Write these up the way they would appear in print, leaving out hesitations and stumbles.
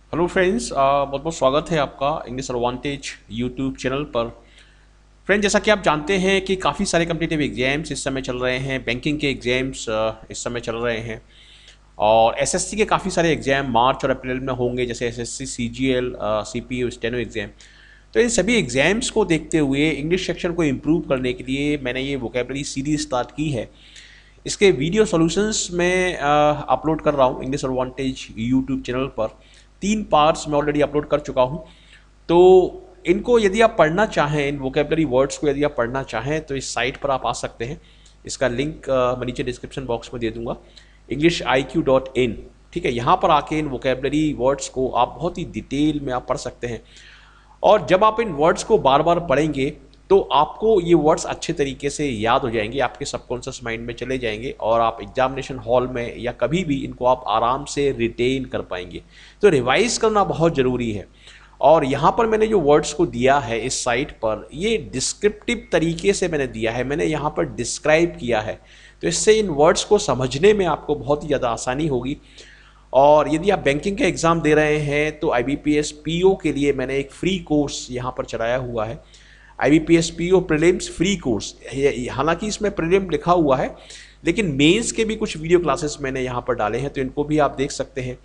Hello friends, बहुत बहुत स्वागत है आपका इंग्लिश एडवांटेज यूट्यूब चैनल पर। फ्रेंड, जैसा कि आप जानते हैं कि काफ़ी सारे कम्पिटिटिव एग्जाम्स इस समय चल रहे हैं। बैंकिंग के एग्जाम्स इस समय चल रहे हैं और एसएससी के काफ़ी सारे एग्जाम मार्च और अप्रैल में होंगे, जैसे SSC, CGL, CPU, steno exam. तो इन सभी एग्जाम्स को देखते हुए इंग्लिश सेक्शन को इम्प्रूव करने के लिए मैंने ये वोकेबलरी सीरीज स्टार्ट की है। इसके वीडियो सॉल्यूशंस में अपलोड कर रहा हूँ इंग्लिश एडवांटेज यूट्यूब चैनल पर। 3 पार्ट्स मैं ऑलरेडी अपलोड कर चुका हूँ। तो इनको यदि आप पढ़ना चाहें, इन वोकेबलरी वर्ड्स को यदि आप पढ़ना चाहें तो इस साइट पर आप आ सकते हैं। इसका लिंक मैं नीचे डिस्क्रिप्शन बॉक्स में दे दूंगा, EnglishIQ.in। ठीक है, यहाँ पर आके इन वोकेबलरी वर्ड्स को आप बहुत ही डिटेल में आप पढ़ सकते हैं। और जब आप इन वर्ड्स को बार बार पढ़ेंगे तो आपको ये वर्ड्स अच्छे तरीके से याद हो जाएंगे, आपके सबकॉन्शियस माइंड में चले जाएंगे और आप एग्जामिनेशन हॉल में या कभी भी इनको आप आराम से रिटेन कर पाएंगे। तो रिवाइज करना बहुत ज़रूरी है। और यहाँ पर मैंने जो वर्ड्स को दिया है इस साइट पर, ये डिस्क्रिप्टिव तरीके से मैंने दिया है, मैंने यहाँ पर डिस्क्राइब किया है। तो इससे इन वर्ड्स को समझने में आपको बहुत ही ज़्यादा आसानी होगी। और यदि आप बैंकिंग का एग्ज़ाम दे रहे हैं तो IBPS PO के लिए मैंने एक फ्री कोर्स यहाँ पर चलाया हुआ है, IBPS PO prelims free course. हालांकि इसमें प्रीलिम लिखा हुआ है, लेकिन मेंस के भी कुछ वीडियो क्लासेस मैंने यहाँ पर डाले हैं, तो इनको भी आप देख सकते हैं।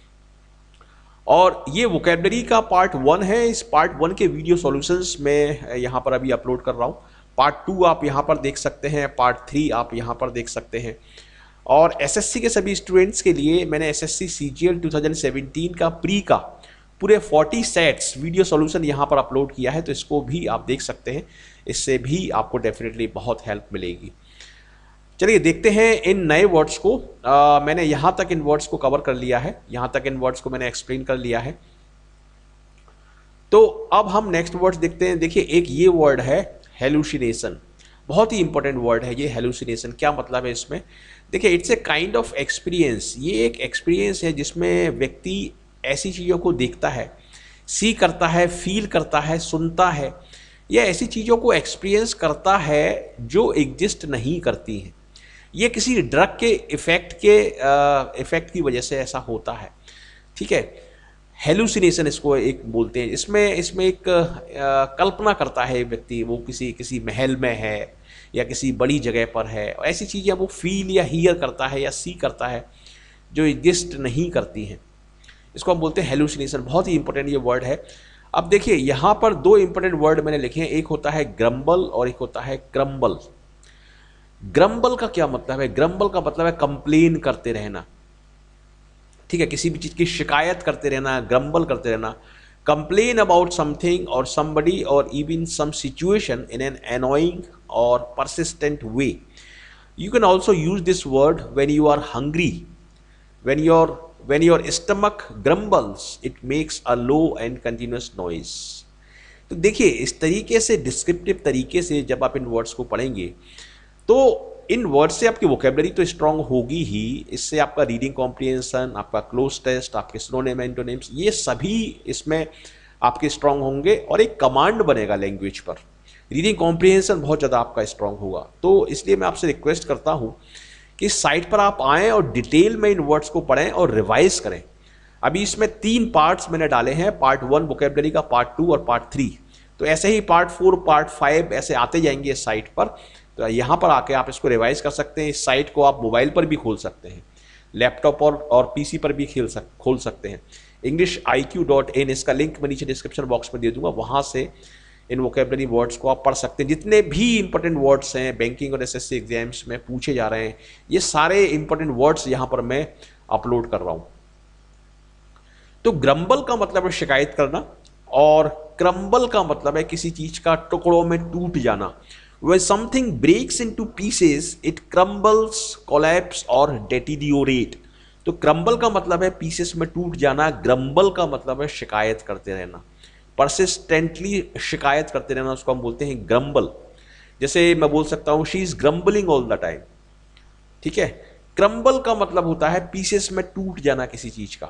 और ये वोकेबलरी का पार्ट 1 है। इस पार्ट 1 के वीडियो सॉल्यूशंस मैं यहाँ पर अभी अपलोड कर रहा हूँ। पार्ट 2 आप यहाँ पर देख सकते हैं, पार्ट 3 आप यहाँ पर देख सकते हैं। और एसएससी के सभी स्टूडेंट्स के लिए मैंने एसएससी सीजीएल 2017 का प्री का पूरे 40 सेट्स वीडियो सॉल्यूशन यहाँ पर अपलोड किया है, तो इसको भी आप देख सकते हैं। इससे भी आपको डेफिनेटली बहुत हेल्प मिलेगी। चलिए देखते हैं इन नए वर्ड्स को। मैंने यहाँ तक इन वर्ड्स को कवर कर लिया है, यहाँ तक इन वर्ड्स को मैंने एक्सप्लेन कर लिया है। तो अब हम नेक्स्ट वर्ड्स देखते हैं। देखिए, एक ये वर्ड है हेलुसिनेशन, बहुत ही इंपॉर्टेंट वर्ड है ये हेलुसिनेशन। क्या मतलब है इसमें? देखिए, it's a kind of experience. ये एक एक्सपीरियंस है जिसमें व्यक्ति ऐसी चीज़ों को देखता है, सी करता है, फील करता है, सुनता है, या ऐसी चीज़ों को एक्सपीरियंस करता है जो एग्जिस्ट नहीं करती हैं। ये किसी ड्रग के इफेक्ट की वजह से ऐसा होता है। ठीक है, हेलुसिनेशन इसको एक बोलते हैं। इसमें एक कल्पना करता है व्यक्ति, वो किसी किसी महल में है या किसी बड़ी जगह पर है, ऐसी चीज़ें वो फील या हियर करता है या सी करता है जो एग्जिस्ट नहीं करती हैं। इसको हम बोलते हैं हेलुसिनेशन। बहुत ही इंपॉर्टेंट ये वर्ड है। अब देखिए, यहाँ पर 2 इंपॉर्टेंट वर्ड मैंने लिखे हैं, एक होता है ग्रम्बल और एक होता है क्रम्बल। ग्रम्बल का क्या मतलब है? ग्रम्बल का मतलब है कंप्लेन करते रहना। ठीक है, किसी भी चीज़ की शिकायत करते रहना, ग्रम्बल करते रहना। Complain about something or somebody or even some situation in an annoying or persistent way. You can also use this word when you are hungry. When your stomach grumbles, it makes a low and continuous noise. तो देखिए, इस तरीके से descriptive तरीके से जब आप इन words को पढ़ेंगे तो इन वर्ड से आपकी वोकेबलरी तो स्ट्रांग होगी ही, इससे आपका रीडिंग कॉम्प्रिहेंशन, आपका क्लोज टेस्ट, आपके सिनोनिम, एंटोनिम्स, ये सभी इसमें आपके स्ट्रांग होंगे और एक कमांड बनेगा लैंग्वेज पर। रीडिंग कॉम्प्रिहेंशन बहुत ज़्यादा आपका स्ट्रांग होगा। तो इसलिए मैं आपसे रिक्वेस्ट करता हूँ कि इस साइट पर आप आएँ और डिटेल में इन वर्ड्स को पढ़ें और रिवाइज करें। अभी इसमें 3 पार्ट्स मैंने डाले हैं, पार्ट 1 वोकेबलरी का, पार्ट 2 और पार्ट 3। तो ऐसे ही पार्ट 4, पार्ट 5 ऐसे आते जाएंगे इस साइट पर। तो यहाँ पर आके आप इसको रिवाइज कर सकते हैं। इस साइट को आप मोबाइल पर भी खोल सकते हैं, लैपटॉप और पीसी पर भी खोल सकते हैं। EnglishIQ.in, इसका लिंक मैं नीचे डिस्क्रिप्शन बॉक्स में दे दूंगा, वहाँ से इन वोकेबलरी वर्ड्स को आप पढ़ सकते हैं। जितने भी इंपॉर्टेंट वर्ड्स हैं बैंकिंग और एसएससी एग्जाम्स में पूछे जा रहे हैं, ये सारे इंपॉर्टेंट वर्ड्स यहाँ पर मैं अपलोड कर रहा हूँ। तो ग्रम्बल का मतलब है शिकायत करना और क्रम्बल का मतलब है किसी चीज़ का टुकड़ों में टूट जाना। When something breaks into pieces, it crumbles, collapse और deteriorate। तो क्रम्बल का मतलब है पीसेस में टूट जाना, ग्रम्बल का मतलब है शिकायत करते रहना, persistently शिकायत करते रहना, उसको हम बोलते हैं ग्रम्बल। जैसे मैं बोल सकता हूँ she is grumbling all the time. ठीक है, क्रम्बल का मतलब होता है पीसेस में टूट जाना किसी चीज का।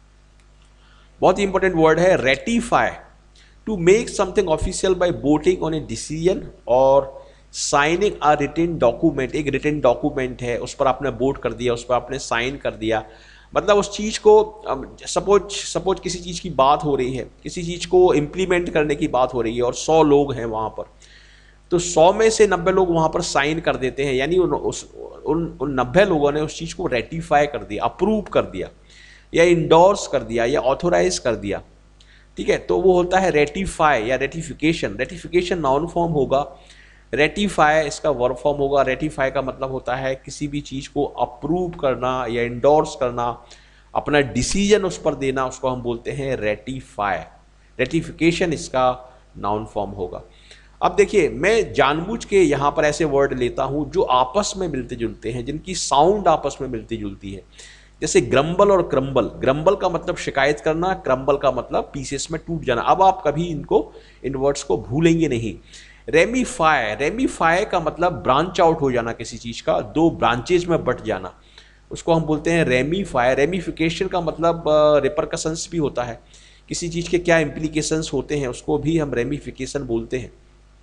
बहुत ही इंपॉर्टेंट वर्ड है ratify, to make something official by voting on a decision और साइनिंग अ रिटन डॉक्यूमेंट। एक रिटन डॉक्यूमेंट है, उस पर आपने वोट कर दिया, उस पर आपने साइन कर दिया, मतलब उस चीज़ को सपोज किसी चीज़ की बात हो रही है, किसी चीज़ को इम्प्लीमेंट करने की बात हो रही है और 100 लोग हैं वहाँ पर, तो 100 में से 90 लोग वहाँ पर साइन कर देते हैं, यानी उन 90 लोगों ने उस चीज़ को रेटिफाई कर दिया, अप्रूव कर दिया, या इंडोर्स कर दिया, या ऑथोराइज कर दिया। ठीक है, तो वो होता है रेटिफाई या रेटिफिकेशन। रेटिफिकेशन नाउन फॉर्म होगा, रेटिफाई इसका वर्ब फॉर्म होगा। रेटिफाई का मतलब होता है किसी भी चीज़ को अप्रूव करना या इंडोर्स करना, अपना डिसीजन उस पर देना, उसको हम बोलते हैं रेटिफाई। रेटिफिकेशन इसका नाउन फॉर्म होगा। अब देखिए, मैं जानबूझ के यहाँ पर ऐसे वर्ड लेता हूँ जो आपस में मिलते जुलते हैं, जिनकी साउंड आपस में मिलती जुलती है। जैसे ग्रम्बल और क्रम्बल। ग्रम्बल का मतलब शिकायत करना, क्रम्बल का मतलब पीसेस में टूट जाना। अब आप कभी इन वर्ड्स को भूलेंगे नहीं। रेमीफाई, रेमीफाई का मतलब ब्रांच आउट हो जाना किसी चीज़ का, दो ब्रांचेज में बट जाना, उसको हम बोलते हैं रेमीफाई। रेमिफिकेशन का मतलब रिपरकशंस भी होता है, किसी चीज़ के क्या इम्प्लीकेशंस होते हैं उसको भी हम रेमिफिकेशन बोलते हैं।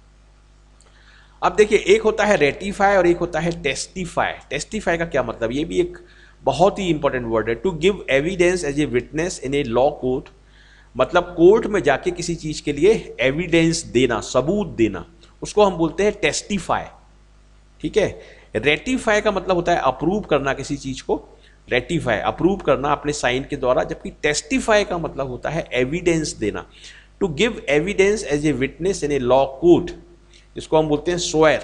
अब देखिए, एक होता है रेटिफाई और एक होता है टेस्टिफाई। टेस्टिफाई का क्या मतलब, ये भी एक बहुत ही इंपॉर्टेंट वर्ड है। To give evidence as a witness in a law court, मतलब कोर्ट में जाके किसी चीज़ के लिए एविडेंस देना, सबूत देना, उसको हम बोलते हैं टेस्टिफाई। ठीक है। रेटिफाई का मतलब होता है अप्रूव करना किसी चीज़ को, रेटिफाई अप्रूव करना अपने साइन के द्वारा, जबकि टेस्टिफाई का मतलब होता है एविडेंस देना। To give evidence as a witness in a law court, जिसको हम बोलते हैं स्वेयर।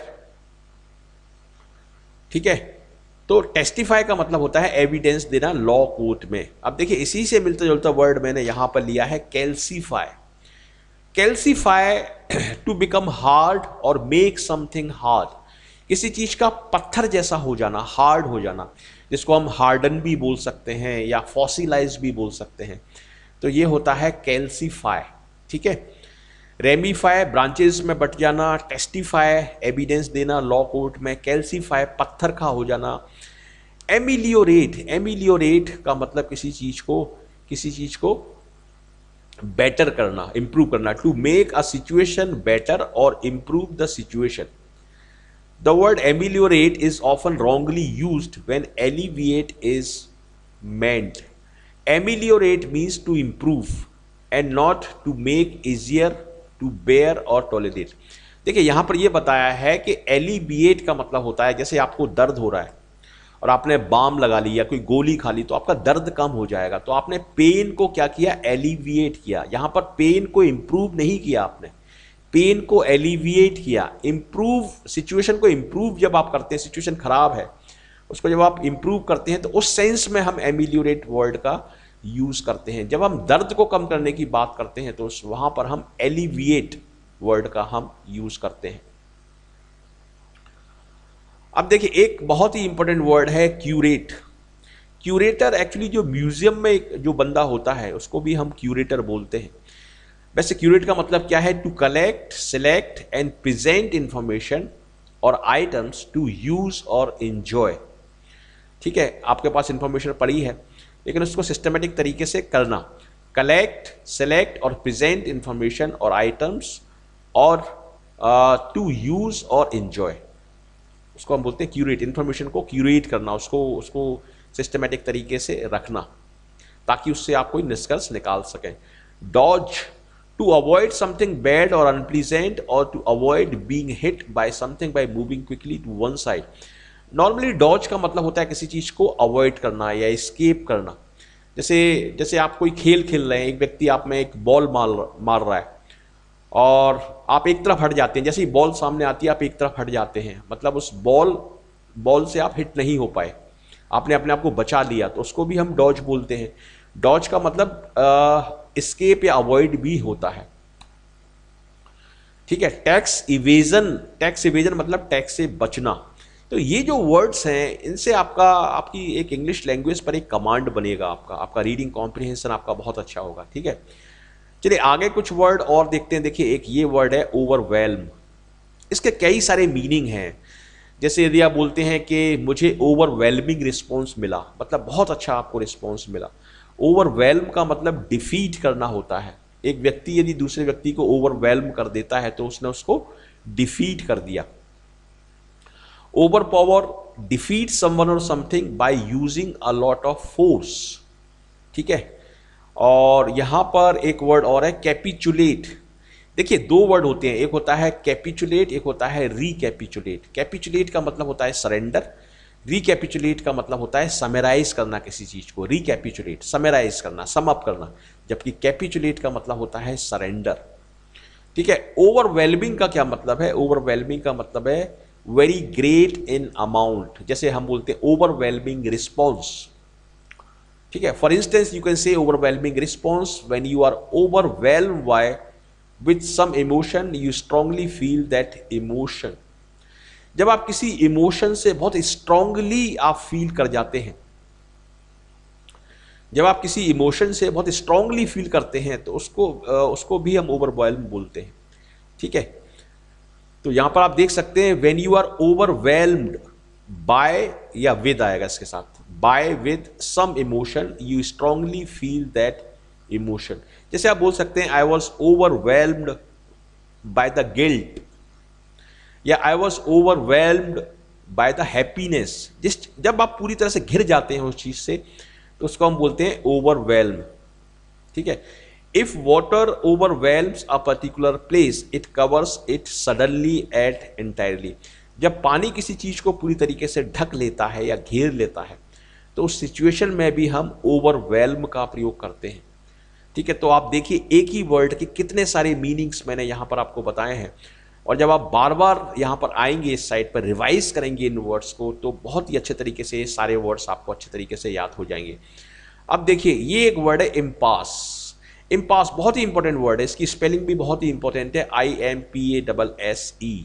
ठीक है, तो टेस्टिफाई का मतलब होता है एविडेंस देना लॉ कोर्ट में। अब देखिए, इसी से मिलता जुलता वर्ड मैंने यहां पर लिया है calcify. Calcify, to become hard और मेक समथिंग हार्ड, किसी चीज का पत्थर जैसा हो जाना, हार्ड हो जाना, जिसको हम हार्डन भी बोल सकते हैं या फॉसिलाइज भी बोल सकते हैं। तो ये होता है कैल्सीफाई। ठीक है। रेमीफाई ब्रांचेस में बट जाना, टेस्टिफाई एविडेंस देना लॉ कोर्ट में, कैल्सीफाई पत्थर का हो जाना। एमिलियोरेट, एमिलियोरेट का मतलब किसी चीज को बेटर करना, इंप्रूव करना। To make a situation better और improve the situation. The word ameliorate is often wrongly used when alleviate is meant. Ameliorate means to improve and not to make easier to bear or tolerate. देखिए, यहां पर यह बताया है कि alleviate का मतलब होता है जैसे आपको दर्द हो रहा है और आपने बाम लगा ली या कोई गोली खा ली तो आपका दर्द कम हो जाएगा, तो आपने पेन को क्या किया, एलिविएट किया। यहां पर पेन को इंप्रूव नहीं किया आपने, पेन को एलिविएट किया। इंप्रूव, सिचुएशन को इंप्रूव जब आप करते हैं, सिचुएशन खराब है उसको जब आप इंप्रूव करते हैं, तो उस सेंस में हम एमिलियोरेट वर्ड का यूज करते हैं। जब हम दर्द को कम करने की बात करते हैं तो वहां पर हम एलिविएट वर्ड का हम यूज करते हैं। अब देखिए, एक बहुत ही इंपॉर्टेंट वर्ड है क्यूरेट। क्यूरेटर एक्चुअली जो म्यूजियम में जो बंदा होता है उसको भी हम क्यूरेटर बोलते हैं। वैसे क्यूरेट का मतलब क्या है, to collect, select and present information और आइटम्स टू यूज और एंजॉय। ठीक है, आपके पास इंफॉर्मेशन पड़ी है लेकिन उसको सिस्टमेटिक तरीके से करना। कलेक्ट, सेलेक्ट और प्रेजेंट इंफॉर्मेशन और आइटम्स और टू यूज और एंजॉय, उसको हम बोलते हैं क्यूरेट। इंफॉर्मेशन को क्यूरेट करना, उसको सिस्टमेटिक तरीके से रखना ताकि उससे आप कोई निष्कर्ष निकाल सकें। Dodge, to avoid something bad और अनप्लीजेंट और to avoid being hit by something by moving quickly to one side. Normally dodge का मतलब होता है किसी चीज़ को अवॉइड करना या एस्केप करना। जैसे आप कोई खेल खेल रहे हैं, एक व्यक्ति आप में एक बॉल मार रहा है और आप एक तरफ हट जाते हैं, जैसे ही बॉल सामने आती है आप एक तरफ हट जाते हैं, मतलब उस बॉल से आप हिट नहीं हो पाए, आपने अपने आप को बचा लिया, तो उसको भी हम डॉज बोलते हैं। डॉज का मतलब एस्केप या अवॉइड भी होता है। ठीक है। टैक्स इवेजन मतलब टैक्स से बचना। तो ये जो वर्ड्स हैं इनसे आपकी एक इंग्लिश लैंग्वेज पर एक कमांड बनेगा, आपका रीडिंग कॉम्प्रिहेंशन आपका बहुत अच्छा होगा। ठीक है, चलिए आगे कुछ वर्ड और देखते हैं। देखिए, एक ये वर्ड है ओवरवेल्म। इसके कई सारे मीनिंग हैं। जैसे यदि आप बोलते हैं कि मुझे ओवरवेलमिंग रिस्पॉन्स मिला, मतलब बहुत अच्छा आपको रिस्पॉन्स मिला। ओवरवेल्म का मतलब डिफीट करना होता है। एक व्यक्ति यदि दूसरे व्यक्ति को ओवरवेल्म कर देता है तो उसने उसको डिफीट कर दिया। ओवरपावर डिफीट समवन और something by using a lot of force. ठीक है, और यहां पर एक वर्ड और है कैपिचुलेट। देखिए दो वर्ड होते हैं, एक होता है कैपिचुलेट, एक होता है रिकैपिचुलेट। कैपिचुलेट का मतलब होता है सरेंडर, रिकैपिचुलेट का मतलब होता है समराइज करना किसी चीज को। रिकैपिचुलेट समराइज करना, सम अप करना, जबकि कैपिचुलेट का मतलब होता है सरेंडर। ठीक है, ओवरवेलमिंग का क्या मतलब है? ओवरवेलमिंग का मतलब है वेरी ग्रेट इन अमाउंट। जैसे हम बोलते हैं ओवरवेलमिंग रिस्पॉन्स। ठीक है, for instance you can say overwhelming response when you are overwhelm by with some emotion, you strongly feel that emotion. जब आप किसी इमोशन से बहुत स्ट्रांगली आप फील कर जाते हैं, जब आप किसी इमोशन से बहुत स्ट्रांगली फील करते हैं तो उसको भी हम ओवरवेल्म बोलते हैं। ठीक है, तो यहां पर आप देख सकते हैं when you are overwhelmed by, या विद आएगा इसके साथ, by with some emotion you strongly feel that emotion. जैसे आप बोल सकते हैं I was overwhelmed by the guilt, या I was overwhelmed by the happiness. जब आप पूरी तरह से घिर जाते हैं उस चीज से तो उसको हम बोलते हैं ओवरवेल्म। ठीक है, if water overwhelms a particular place it covers it suddenly at entirely. जब पानी किसी चीज को पूरी तरीके से ढक लेता है या घेर लेता है तो उस सिचुएशन में भी हम ओवरवेल्म का प्रयोग करते हैं। ठीक है, तो आप देखिए एक ही वर्ड के कितने सारे मीनिंग्स मैंने यहां पर आपको बताए हैं, और जब आप बार बार यहाँ पर आएंगे इस साइट पर रिवाइज करेंगे इन वर्ड्स को तो बहुत ही अच्छे तरीके से ये सारे वर्ड्स आपको अच्छे तरीके से याद हो जाएंगे। अब देखिए ये एक वर्ड है इम्पास। इम्पास बहुत ही इंपॉर्टेंट वर्ड है, इसकी स्पेलिंग भी बहुत ही इंपॉर्टेंट है, IMPASSE।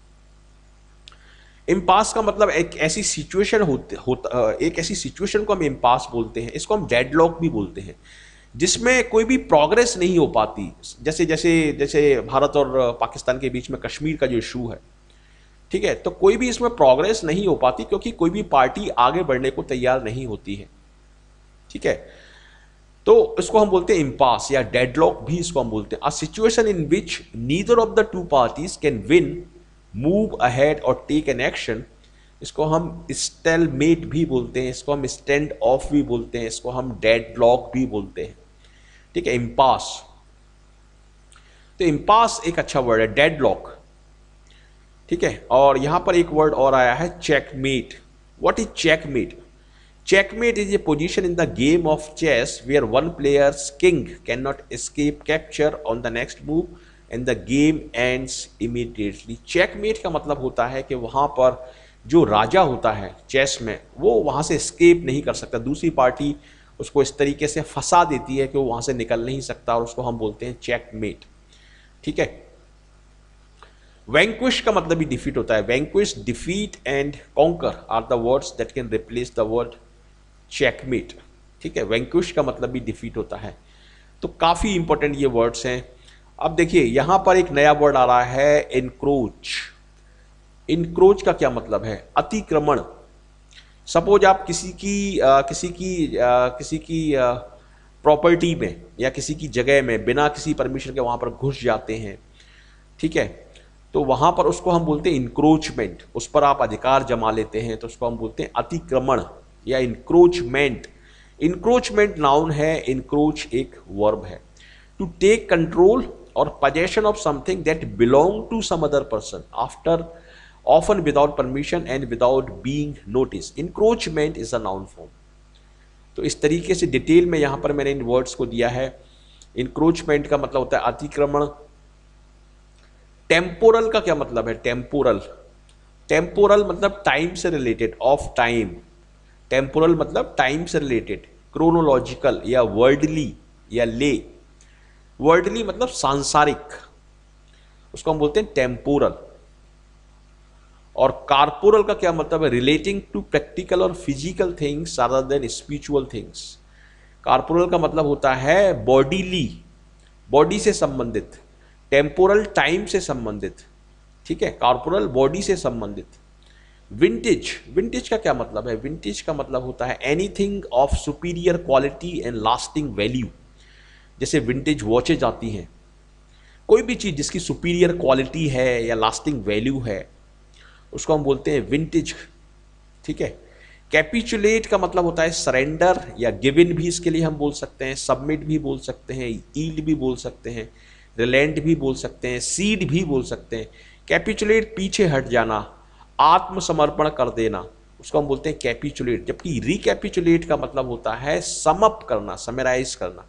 इम्पास का मतलब एक ऐसी सिचुएशन एक ऐसी सिचुएशन को हम इम्पास बोलते हैं। इसको हम डेडलॉक भी बोलते हैं, जिसमें कोई भी प्रोग्रेस नहीं हो पाती। जैसे जैसे जैसे भारत और पाकिस्तान के बीच में कश्मीर का जो इशू है, ठीक है, तो कोई भी इसमें प्रोग्रेस नहीं हो पाती क्योंकि कोई भी पार्टी आगे बढ़ने को तैयार नहीं होती है। ठीक है, तो इसको हम बोलते हैं इम्पास या डेडलॉक भी इसको हम बोलते हैं। A situation in which neither of the two parties can win, move ahead और टेक एन एक्शन। इसको हम स्टेलमेट भी बोलते हैं, इसको हम स्टैंड ऑफ भी बोलते हैं, इसको हम डेडलॉक भी बोलते हैं। ठीक है, इम्पास। तो इम्पास एक अच्छा वर्ड है, डेडलॉक। ठीक है, और यहां पर एक वर्ड और आया है checkmate. What is checkmate? Checkmate is a position in the game of chess where one player's king can not escape capture on the next move and the game ends immediately. Checkmate का मतलब होता है कि वहां पर जो राजा होता है चेस में वो वहां से एस्केप नहीं कर सकता, दूसरी पार्टी उसको इस तरीके से फंसा देती है कि वो वहां से निकल नहीं सकता, और उसको हम बोलते हैं चेकमेट। ठीक है, वैंक्विश का मतलब भी डिफीट होता है। Vanquish, defeat and conquer are the words that can replace the word checkmate. ठीक है, वैंक्विश का मतलब भी डिफीट होता है। तो काफी इंपॉर्टेंट ये वर्ड्स हैं। अब देखिए यहां पर एक नया वर्ड आ रहा है इनक्रोच। इनक्रोच का क्या मतलब है? अतिक्रमण। सपोज आप किसी की प्रॉपर्टी में या किसी की जगह में बिना किसी परमिशन के वहां पर घुस जाते हैं। ठीक है, तो वहां पर उसको हम बोलते हैं इंक्रोचमेंट। उस पर आप अधिकार जमा लेते हैं तो उसको हम बोलते हैं अतिक्रमण या इंक्रोचमेंट। इंक्रोचमेंट नाउन है, इंक्रोच एक वर्ब है। टू टेक कंट्रोल और possession of something that belong to some other person after often without permission and without being noticed. Encroachment is a noun form. तो इस तरीके से डिटेल में यहां पर मैंने इन वर्ड्स को दिया है। इंक्रोचमेंट का मतलब होता है अतिक्रमण। टेम्पोरल का क्या मतलब है? टेम्पोरल, टेम्पोरल मतलब टाइम से रिलेटेड, ऑफ टाइम। टेम्पोरल मतलब टाइम से रिलेटेड। क्रोनोलॉजिकल या वर्ल्डली या ले, वर्ल्डली मतलब सांसारिक, उसको हम बोलते हैं टेम्पोरल। और कार्पोरल का क्या मतलब है? रिलेटिंग टू प्रैक्टिकल और physical things rather than spiritual things. Corporal का मतलब होता है बॉडीली, बॉडी से संबंधित। टेम्पोरल टाइम से संबंधित। ठीक है, कार्पोरल बॉडी से संबंधित। विंटेज, विंटेज का क्या मतलब है? विंटेज का मतलब होता है anything of superior quality and lasting value. जैसे विंटेज वॉचेज आती हैं, कोई भी चीज जिसकी सुपीरियर क्वालिटी है या लास्टिंग वैल्यू है उसको हम बोलते हैं विंटेज। ठीक है। कैपिचुलेट का मतलब होता है सरेंडर या गिवन भी इसके लिए हम बोल सकते हैं, सबमिट भी बोल सकते हैं, ईल्ड भी बोल सकते हैं, रिलेंट भी बोल सकते हैं, सीड भी बोल सकते हैं। कैपिचुलेट पीछे हट जाना, आत्मसमर्पण कर देना, उसको हम बोलते हैं कैपिचुलेट। जबकि रिकैपिचुलेट का मतलब होता है समअप करना, समराइज करना।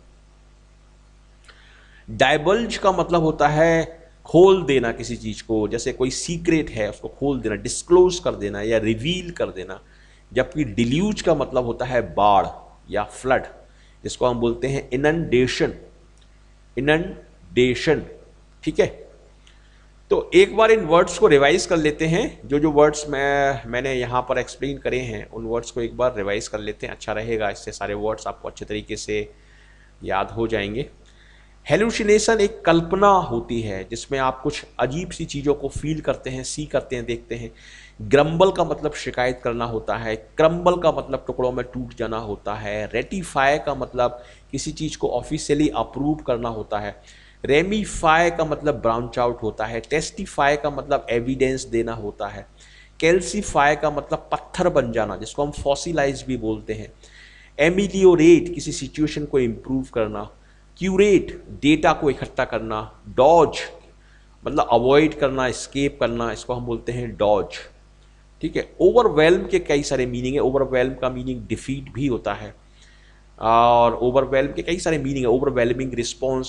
डाइबल्ज का मतलब होता है खोल देना किसी चीज को, जैसे कोई सीक्रेट है उसको खोल देना, डिस्क्लोज कर देना या रिवील कर देना। जबकि डिल्यूज का मतलब होता है बाढ़ या फ्लड, जिसको हम बोलते हैं इनंडेशन, इनंडेशन। ठीक है। तो एक बार इन वर्ड्स को रिवाइज कर लेते हैं, जो वर्ड्स मैंने यहाँ पर एक्सप्लेन करे हैं उन वर्ड्स को एक बार रिवाइज कर लेते हैं, अच्छा रहेगा, इससे सारे वर्ड्स आपको अच्छे तरीके से याद हो जाएंगे। हेलुसिनेशन एक कल्पना होती है जिसमें आप कुछ अजीब सी चीज़ों को फील करते हैं, सी करते हैं, देखते हैं। ग्रम्बल का मतलब शिकायत करना होता है, क्रम्बल का मतलब टुकड़ों में टूट जाना होता है, रेटिफाई का मतलब किसी चीज़ को ऑफिशियली अप्रूव करना होता है, रेमीफाई का मतलब ब्रांच आउट होता है, टेस्टिफाई का मतलब एविडेंस देना होता है, कैल्सीफाई का मतलब पत्थर बन जाना जिसको हम फॉसिलाइज भी बोलते हैं, एमिलियोरेट किसी सिचुएशन को इम्प्रूव करना, क्यूरेट डेटा को इकट्ठा करना, डॉज मतलब अवॉइड करना, एस्केप करना, इसको हम बोलते हैं डॉज। ठीक है। ओवरवेल्म के कई सारे मीनिंग है, ओवरवेल्म का मीनिंग डिफीट भी होता है, और ओवरवेल्म के कई सारे मीनिंग है, ओवरवेलमिंग रिस्पॉन्स,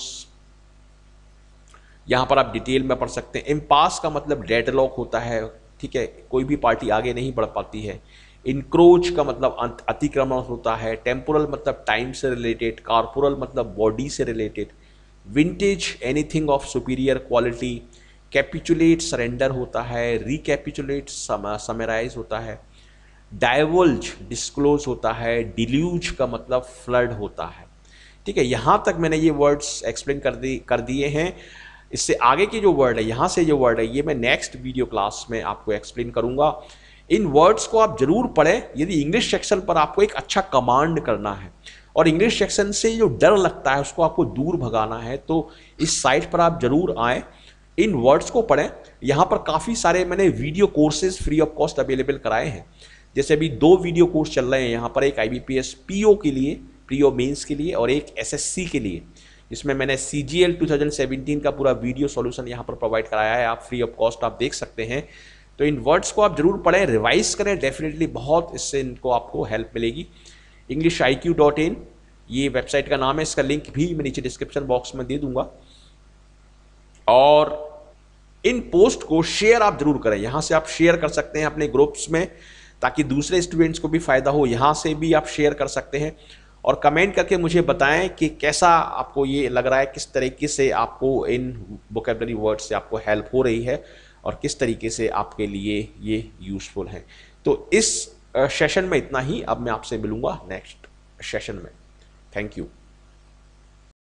यहाँ पर आप डिटेल में पढ़ सकते हैं। इम्पास का मतलब डेडलॉक होता है, ठीक है, कोई भी पार्टी आगे नहीं बढ़ पाती है। इनक्रोच का मतलब अतिक्रमण होता है। टेम्पोरल मतलब टाइम से रिलेटेड, कॉर्पोरल मतलब बॉडी से related. Vintage anything of superior quality. Capitulate surrender होता है, रिकैपिचुलेट समराइज होता है। डाइवल्ज डिस्क्लोज होता है, डिल्यूज का मतलब फ्लड होता है। ठीक है, यहाँ तक मैंने ये वर्ड्स एक्सप्लेन कर दिए हैं। इससे आगे के जो वर्ड है, यहाँ से जो वर्ड है, ये मैं नेक्स्ट वीडियो क्लास में आपको एक्सप्लेन करूँगा। इन वर्ड्स को आप जरूर पढ़ें यदि इंग्लिश सेक्शन पर आपको एक अच्छा कमांड करना है और इंग्लिश सेक्शन से जो डर लगता है उसको आपको दूर भगाना है, तो इस साइट पर आप जरूर आएँ, इन वर्ड्स को पढ़ें। यहाँ पर काफ़ी सारे मैंने video courses free of cost available कराए हैं। जैसे अभी 2 वीडियो कोर्स चल रहे हैं यहाँ पर, एक IBPS PO के लिए, प्रीओ मेंस के लिए, और एक SSC के लिए, जिसमें मैंने CGL 2017 का पूरा वीडियो सॉल्यूशन यहाँ पर प्रोवाइड कराया है। आप फ्री ऑफ कॉस्ट आप देख सकते हैं। तो इन वर्ड्स को आप जरूर पढ़ें, रिवाइज करें, डेफिनेटली बहुत इससे इनको आपको हेल्प मिलेगी। EnglishIQ.in ये वेबसाइट का नाम है, इसका लिंक भी मैं नीचे डिस्क्रिप्शन बॉक्स में दे दूंगा। और इन पोस्ट को शेयर आप जरूर करें, यहाँ से आप शेयर कर सकते हैं अपने ग्रुप्स में ताकि दूसरे स्टूडेंट्स को भी फायदा हो। यहाँ से भी आप शेयर कर सकते हैं और कमेंट करके मुझे बताएं कि कैसा आपको ये लग रहा है, किस तरीके से आपको इन वोकैबुलरी वर्ड से आपको हेल्प हो रही है और किस तरीके से आपके लिए ये यूजफुल है। तो इस सेशन में इतना ही, अब मैं आपसे मिलूंगा नेक्स्ट सेशन में। Thank you.